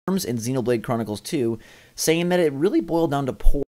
in Xenoblade Chronicles 2, saying that it really boiled down to poor